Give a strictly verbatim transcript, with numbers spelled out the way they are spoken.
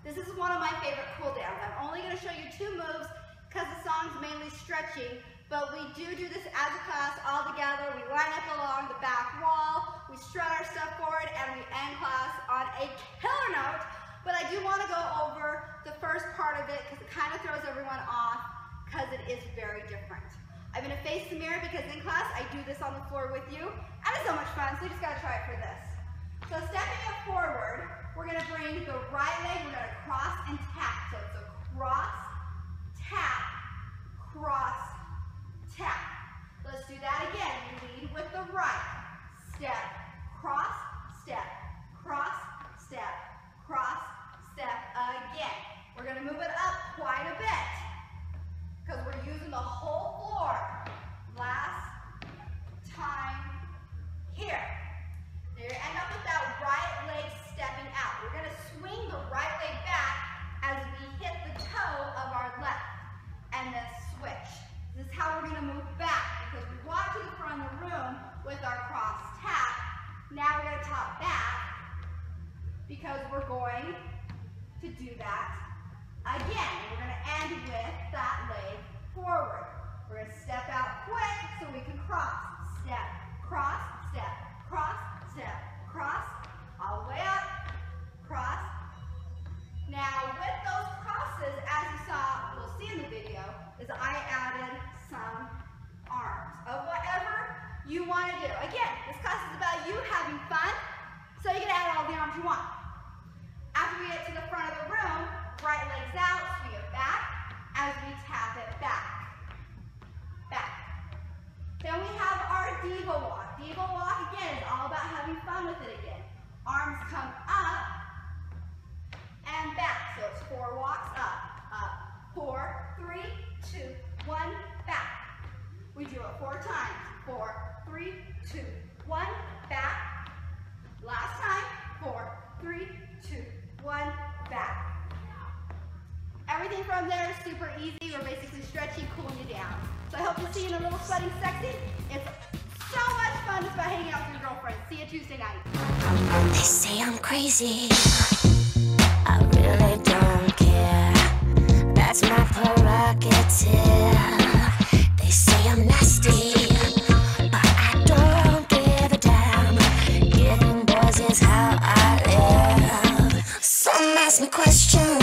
This is one of my favorite cool downs. I'm only going to show you two moves because the song's mainly stretching, but we do do this as a class all together. We line up along the back wall, we strut our stuff forward, and we end class on a killer note. But I do want to go over the first part of it because it kind of throws everyone off because it is very different. I'm going to face the mirror because in class I do this on the floor with you, and it's so much fun, so you just got to try it for this. So stepping it forward, we're going to bring the right leg, we're going to cross and tap. So it's a cross, tap, cross, tap. Let's do that again. We lead with the right. Step, cross, step, cross, step, cross, step again. We're going to move it up quite a bit because we're using the whole floor. Last time here. Now you end up with that right leg stepping out. We're going to swing the right leg back as we hit the toe of our left and then switch. This is how we're going to move back because we walk to the front of the room with our cross tap. Now we're going to top back because we're going to do that again. We're going to end with that leg forward. We're going to step out quick so we can cross. Step, cross, step, cross, step, cross, all the way up, cross. Now with those crosses, as you saw, we'll see in the video, is I added some arms of whatever you want to do. Again, this class is about you having fun, so you can add all the arms you want. After we get to the front of the room, right leg's out, swing it back as we tap it back. Back. Then we have our diva walk. Diva walk, again, is all about having fun with it again. Arms come up and back. So it's four walks up, up. Four, three, two, one, back. We do it four times. Four, three, two, one, back. Last time. Four, three, two, one, back. Everything from there is super easy. We're basically stretching, cooling you down. So I hope to see you in a little sweating sexy. It's so much fun just by hanging out with your girlfriends. See you Tuesday night. They say I'm crazy. I really don't care. That's my prerogative. They say I'm nasty, but I don't give a damn. Giving boys is how I live. Some ask me questions.